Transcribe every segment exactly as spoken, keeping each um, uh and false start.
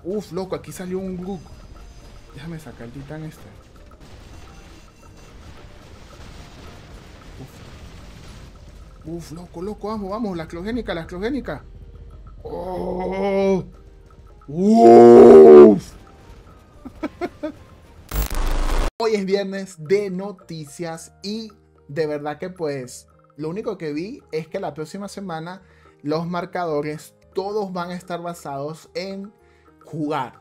Uf, loco, aquí salió un Grook. Déjame sacar el titán este. Uf, uf, loco, loco, vamos, vamos, la clogénica, la clogénica. Oh, uf. Hoy es viernes de noticias y de verdad que pues lo único que vi es que la próxima semana los marcadores todos van a estar basados en jugar.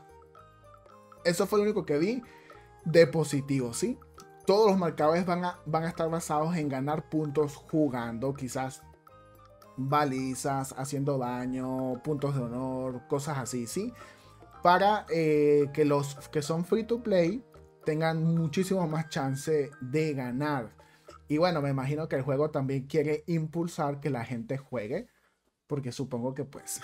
Eso fue lo único que vi de positivo, ¿sí? Todos los marcadores van a, van a estar basados en ganar puntos jugando, quizás balizas, haciendo daño, puntos de honor, cosas así, ¿sí? Para eh, que los que son free to play tengan muchísimo más chance de ganar. Y bueno, me imagino que el juego también quiere impulsar que la gente juegue, porque supongo que pues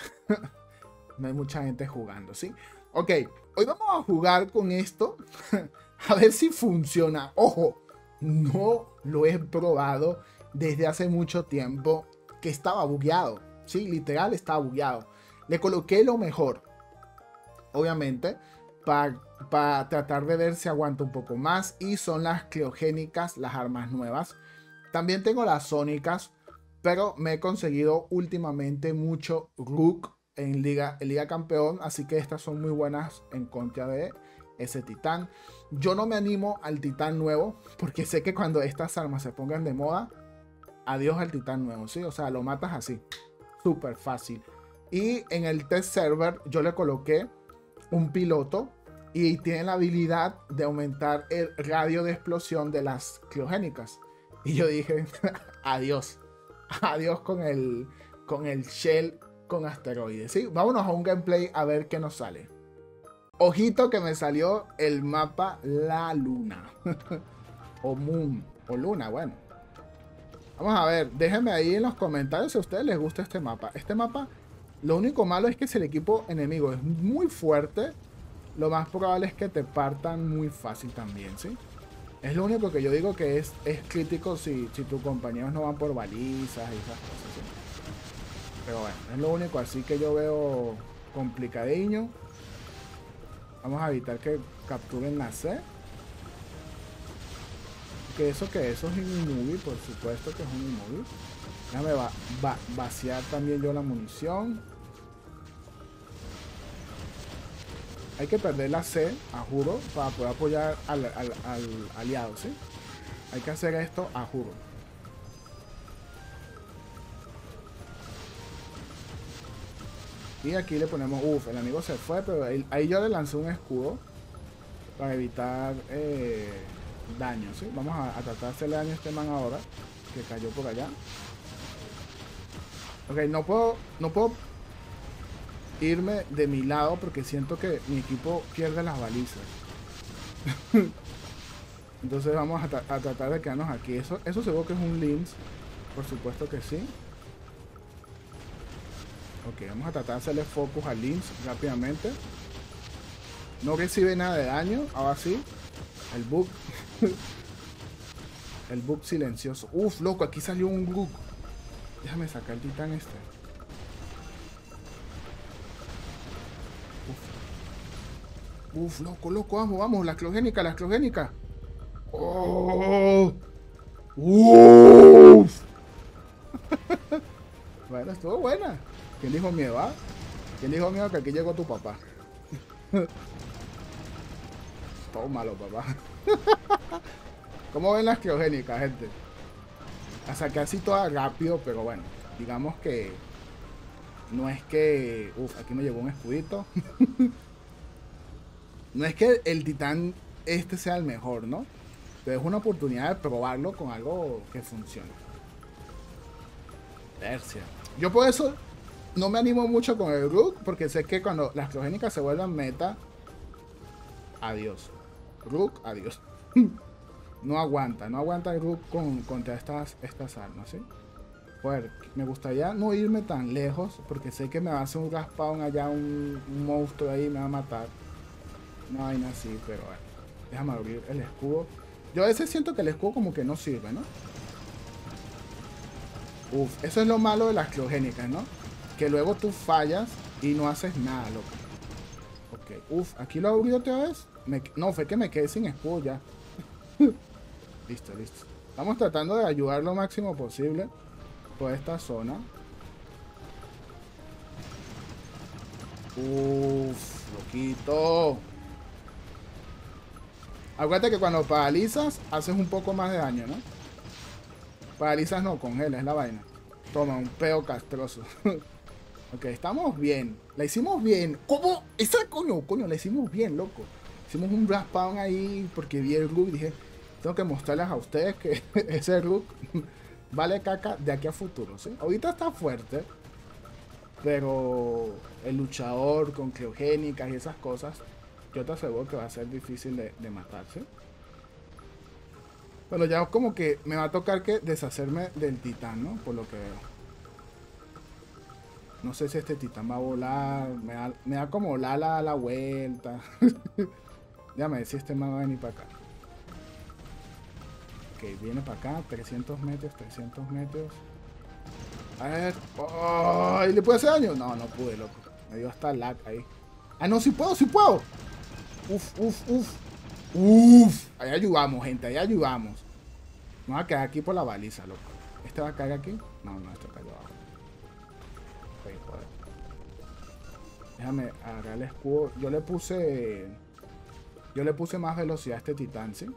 no hay mucha gente jugando, ¿sí? Ok, hoy vamos a jugar con esto a ver si funciona. Ojo, no lo he probado desde hace mucho tiempo, que estaba bugueado, ¿sí? Literal estaba bugueado. Le coloqué lo mejor, obviamente, para pa tratar de ver si aguanta un poco más. Y son las criogénicas, las armas nuevas. También tengo las sónicas, pero me he conseguido últimamente mucho Rook en Liga, en Liga Campeón. Así que estas son muy buenas en contra de ese titán. Yo no me animo al titán nuevo, porque sé que cuando estas armas se pongan de moda, adiós al titán nuevo, ¿sí? O sea, lo matas así, súper fácil. Y en el test server yo le coloqué un piloto y tiene la habilidad de aumentar el radio de explosión de las criogénicas. Y yo dije, adiós, adiós con el, con el shell con asteroides, ¿sí? Vámonos a un gameplay a ver qué nos sale. Ojito que me salió el mapa La Luna. O Moon, o Luna, bueno. Vamos a ver, déjenme ahí en los comentarios si a ustedes les gusta este mapa. Este mapa, lo único malo es que si el equipo enemigo es muy fuerte, lo más probable es que te partan muy fácil también, ¿sí? Es lo único que yo digo que es, es crítico si, si tus compañeros no van por balizas y esas cosas, ¿sí? Pero bueno, es lo único así que yo veo complicadiño. Vamos a evitar que capturen la C. Que eso que eso es un inmóvil, por supuesto que es un inmóvil. Déjame va, va, vaciar también yo la munición. Hay que perder la C, a juro, para poder apoyar al, al, al aliado, ¿sí? Hay que hacer esto a juro. Y aquí le ponemos, uff, el amigo se fue, pero ahí, ahí yo le lancé un escudo para evitar eh, daño, ¿sí? Vamos a, a tratar de hacerle daño a este man ahora, que cayó por allá. Ok, no puedo, no puedo irme de mi lado porque siento que mi equipo pierde las balizas. Entonces vamos a, tra a tratar de quedarnos aquí. Eso, eso seguro que es un Lynx, por supuesto que sí. Ok, vamos a tratar de hacerle focus al Lynx rápidamente. No recibe nada de daño, ahora sí. El bug. El bug silencioso. Uf, loco, aquí salió un bug. Déjame sacar el titán este. Uf, Uf loco, loco, vamos, vamos. La clogénica, la clogénica. Oh. Uf. Bueno, estuvo buena. ¿Quién dijo miedo, ah? ¿Quién dijo miedo que aquí llegó tu papá? Tómalo, papá. ¿Cómo ven las criogénicas, gente? La saqué así toda rápido, pero bueno, digamos que no es que... Uf, aquí me llegó un escudito. No es que el titán este sea el mejor, ¿no? Pero es una oportunidad de probarlo con algo que funcione. Persia. Yo por eso no me animo mucho con el Rook, porque sé que cuando las criogénicas se vuelvan meta, adiós. Rook, adiós. No aguanta, no aguanta el Rook con, contra estas, estas armas, ¿sí? Pues me gustaría no irme tan lejos, porque sé que me va a hacer un raspawn allá, un, un monstruo ahí, me va a matar. Una vaina así, pero bueno. Déjame abrir el escudo. Yo a veces siento que el escudo como que no sirve, ¿no? Uf, eso es lo malo de las criogénicas, ¿no? Que luego tú fallas y no haces nada, loco. Ok. Ok, uf, aquí lo abrí otra vez. Me, no, fue que me quedé sin escudo ya. Listo, listo. Estamos tratando de ayudar lo máximo posible por esta zona. Uf, loquito. Acuérdate que cuando paralizas, haces un poco más de daño, ¿no? Paralizas no, congela, es la vaina. Toma, un peo castroso. Ok, estamos bien. La hicimos bien. ¿Cómo? Esa coño, coño, la hicimos bien, loco. Hicimos un raspawn ahí porque vi el look y dije, tengo que mostrarles a ustedes que ese look vale caca de aquí a futuro, ¿sí? Ahorita está fuerte, pero el luchador con criogénicas y esas cosas, yo te aseguro que va a ser difícil de, de matarse. Pero ya como que me va a tocar que deshacerme del titán, ¿no? Por lo que veo. No sé si este titán va a volar. Me da, me da como la la la vuelta. Déjame ver si este man va a venir para acá. Ok, viene para acá. trescientos metros, trescientos metros. A ver. ¡Ay! ¿Le puede hacer daño? No, no pude, loco. Me dio hasta lag ahí. Ah, no, sí puedo, sí puedo. Uf, uf, uf. Uf. Ahí ayudamos, gente. Ahí ayudamos. Me voy a quedar aquí por la baliza, loco. ¿Este va a caer aquí? No, no, este cayó abajo. Okay, joder. Déjame agarrar el escudo. Yo le puse... Yo le puse más velocidad a este titán, ¿sí?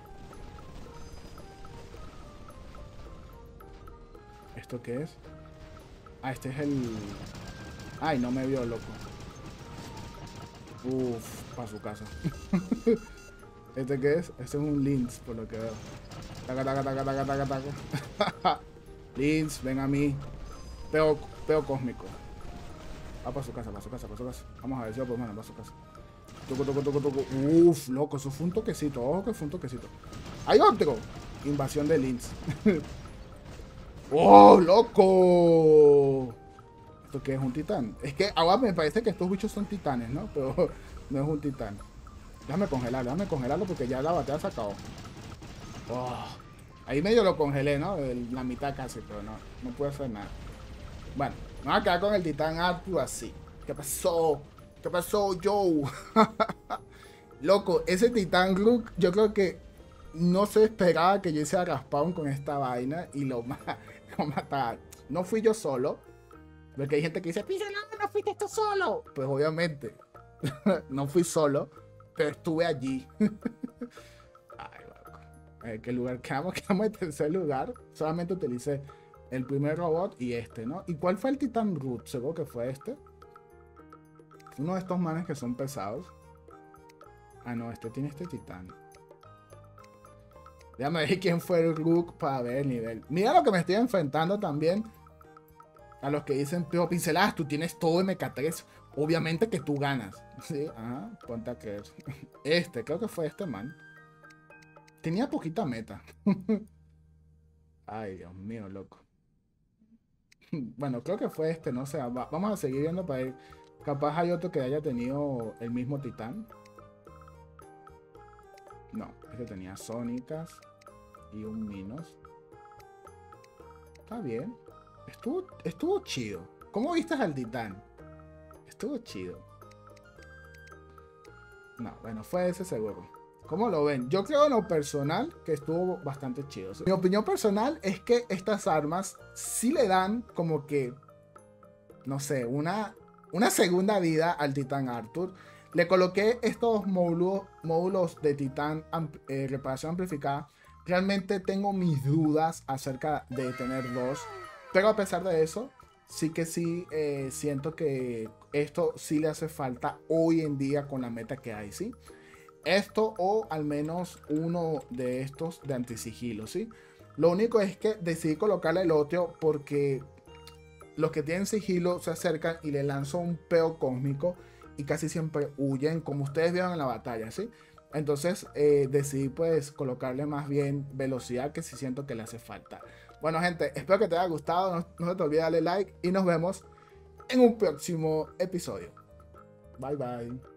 ¿Esto qué es? Ah, este es el... Ay, no me vio, loco. Uf, para su casa. ¿Este qué es? Este es un Lynx, por lo que veo. Taca, taca, taca, taca, taca, taca. Lynx, ven a mí. Peo, peo cósmico. Va para su casa, para su casa, para su casa. Vamos a ver si lo podemos mandar para su casa. Toco, toco, toco, toco. Uf, loco, eso fue un toquecito. Ojo que fue un toquecito. ¡Hay otro! Invasión de Lynx. ¡Oh, loco! ¿Esto qué es? ¿Un titán? Es que ahora me parece que estos bichos son titanes, ¿no? Pero no es un titán. Déjame congelarlo, déjame congelarlo porque ya la batalla se acabó. Oh, ahí medio lo congelé, ¿no? El, la mitad casi, pero no, no puedo hacer nada. Bueno, me voy a quedar con el titán Arthur así. ¿Qué pasó? ¿Qué pasó, Joe? Loco, ese titán Rook, yo creo que no se esperaba que yo hiciera respawn con esta vaina y lo, ma lo mataba. No fui yo solo. Porque hay gente que dice, Pisa, no, no fuiste tú solo. Pues obviamente, no fui solo, pero estuve allí. Ay, loco. ¿En qué lugar quedamos? Quedamos en tercer lugar. Solamente utilicé el primer robot y este, ¿no? ¿Y cuál fue el titán Root? Seguro que fue este. Uno de estos manes que son pesados. Ah, no, este tiene este titán. Déjame ver quién fue el Rook para ver el nivel. Mira lo que me estoy enfrentando también. A los que dicen, pero pinceladas, tú tienes todo M K tres. Obviamente que tú ganas. Sí, ajá, ponte a creer. Este, creo que fue este man. Tenía poquita meta. Ay, Dios mío, loco. Bueno, creo que fue este, no sé. Va, vamos a seguir viendo para ver. Capaz hay otro que haya tenido el mismo titán. No, este tenía sónicas y un Minos. Está bien. Estuvo, estuvo chido. ¿Cómo viste al titán? Estuvo chido. No, bueno, fue ese seguro. ¿Cómo lo ven? Yo creo en lo personal que estuvo bastante chido. Mi opinión personal es que estas armas sí le dan como que, no sé, una, una segunda vida al titán Arthur. Le coloqué estos módulos, módulos de titán eh, reparación amplificada. Realmente tengo mis dudas acerca de tener dos. Pero a pesar de eso, sí que sí eh, siento que esto sí le hace falta hoy en día con la meta que hay, ¿sí? Esto o al menos uno de estos de antisigilo, ¿sí? Lo único es que decidí colocarle el otro porque los que tienen sigilo se acercan y le lanzo un peo cósmico y casi siempre huyen, como ustedes vieron en la batalla, ¿sí? Entonces eh, decidí pues colocarle más bien velocidad que sí siento que le hace falta. Bueno, gente, espero que te haya gustado. No, no se te olvide darle like y nos vemos en un próximo episodio. Bye, bye.